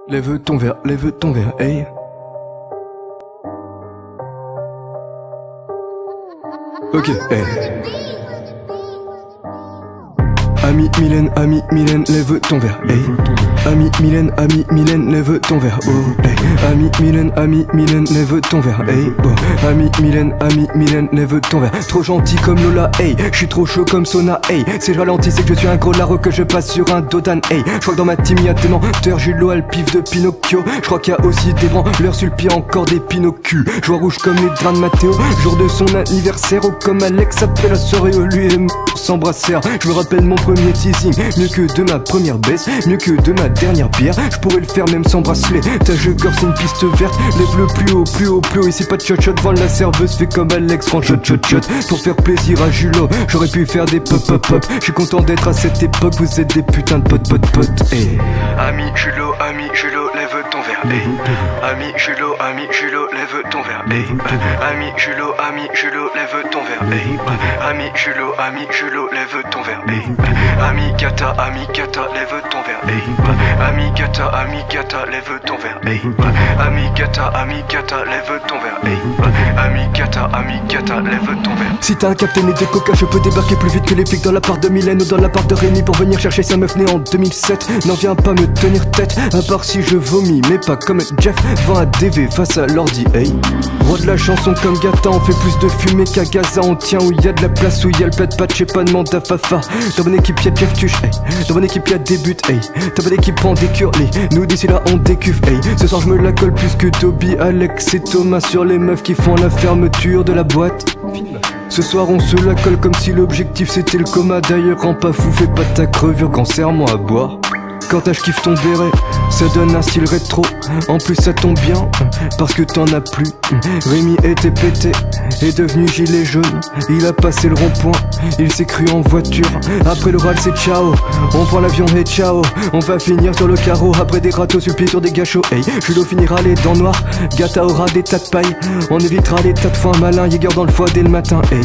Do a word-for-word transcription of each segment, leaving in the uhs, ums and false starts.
Lève ton verre, lève ton verre, hey. Ok, hey. Ami Mylène, ami Mylène, lève ton verre, hey. Ami Mylène, ami Mylène, lève ton verre, oh, hey. Ami Mylène, ami Mylène, lève ton verre, hey, oh. Ami Mylène, ami Mylène, lève ton verre. Trop gentil comme Lola, hey. J'suis trop chaud comme Sona, hey. Si je ralentis, c'est que je suis un gros laro que je passe sur un Dodan, hey. J'crois que dans ma team y'a des menteurs, Julo a le pif de Pinocchio. J'crois qu'il y a aussi des branleurs sur le pied, encore des Pinocchio. Je vois rouge comme les draps de Mathéo, jour de son anniversaire, oh, comme Alex après la soirée, oh, lui et moi s'embrassèrent. Je me rappelle mon premier teasing, mieux que de ma première baisse, mieux que de ma dernière bière. Je pourrais le faire même sans bracelet. Ta jeu corps c'est une piste verte, lève le plus haut, plus haut, plus haut. Ici pas de shot shot, devant la serveuse fait comme Alex, prend shot shot shot. Pour faire plaisir à Julo, j'aurais pu faire des pop pop pop. Je suis content d'être à cette époque, vous êtes des putains de potes potes potes, hey. Ami Julo, ami Julo, lève ton verre, hey. Ami Julo, ami Julo, lève ton verre, hey. Ami Julo, ami Julo, lève ton verre, hey. Ami Julo, ami Julo, lève ton verre, hey. Ami Kata, ami Kata, lève ton verre, hey. Ami Kata, ami Kata, lève ton verre, hey. Ami Kata, ami Kata, lève ton verre, hey. Ami Kata, ami Kata, lève ton verre. Si t'as un captain et des coca, je peux débarquer plus vite que les flics dans la part de Mylène ou dans la part de Rémi pour venir chercher sa meuf née en deux mille sept. N'en viens pas me tenir tête, à part si je vomis, mais pas comme Jeff devant un D V face à l'ordi, hey. Roi de la chanson comme Gata, on fait plus de fumée qu'à Gaza. On tient où y a de la place, où y a le plat de patch et pas de mandat fafa. Dans mon équipe y'a Jeff Tuch, hey. Dans mon équipe y'a des buts, hey. Dans mon équipe prend des curlés, nous d'ici là on décuve, hey. Ce soir je me la colle plus que Toby, Alex et Thomas sur les meufs qui font la fermeture de la boîte. Ce soir on se la colle comme si l'objectif c'était le coma. D'ailleurs rends pas fou, fais pas ta crevure quand serre-moi à boire. Quand je kiffe ton béret, ça donne un style rétro. En plus ça tombe bien, parce que t'en as plus. Rémi était pété, est devenu gilet jaune. Il a passé le rond-point, il s'est cru en voiture. Après l'oral c'est ciao, on prend l'avion et ciao. On va finir sur le carreau, après des râteaux sur le pied sur des gâchots, hey. Julo finira les dents noires, Gata aura des tas de paille. On évitera les tas de foin malins, Jäger dans le foie dès le matin, hey.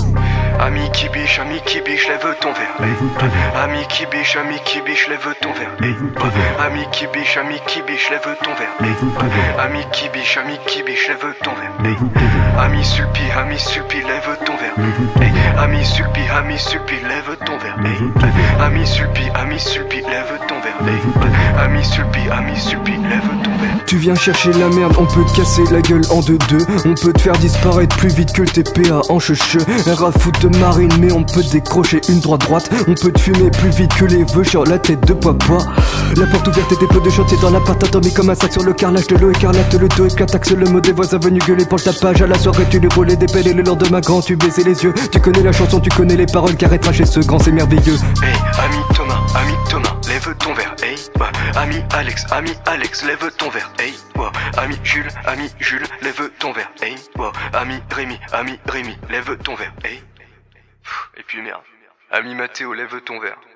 Ami qui biche, ami qui biche, lève ton verre, hey. Ami qui biche, ami qui biche, lève ton verre, hey. Ami qui biche, ami qui biche, lève ton verre, hey. Ami qui biche, ami qui biche, lève ton verre, hey. Ami Sulpi, ami Sulpi, lève ton verre, hey. Ami Sulpi, ami Sulpi, lève ton verre, hey. Ami Sulpi, ami Sulpi, lève ton verre, hey. Ami Sulpi, ami Sulpi, lève ton verre. Tu viens chercher la merde, on peut te casser la gueule en deux deux. On peut te faire disparaître plus vite que le T P A en cheveux. Un rafoot de marine, mais on peut décrocher une droite droite. On peut te fumer plus vite que les vœux sur la tête de poids poids. La porte ouverte et des pots de shot, c'est dans l'appart atomique comme un sac sur le carrelage de l'eau écarlate. Le dos éclate, axe le mot des voisins venus gueuler pour le tapage. À la soirée tu les roulais des pelles et le lendemain grand tu baisais les yeux. Tu connais la chanson, tu connais les paroles, car être chez ce grand c'est merveilleux. Hey, ami Thomas, ami Thomas, lève ton verre, hey. Ouais. Ami Alex, ami Alex, lève ton verre, hey. Ouais. Ami Jules, ami Jules, lève ton verre, hey. Ouais. Ami Rémi, ami Rémi, lève ton verre, hey. Et puis merde, ami Mathéo, lève ton verre.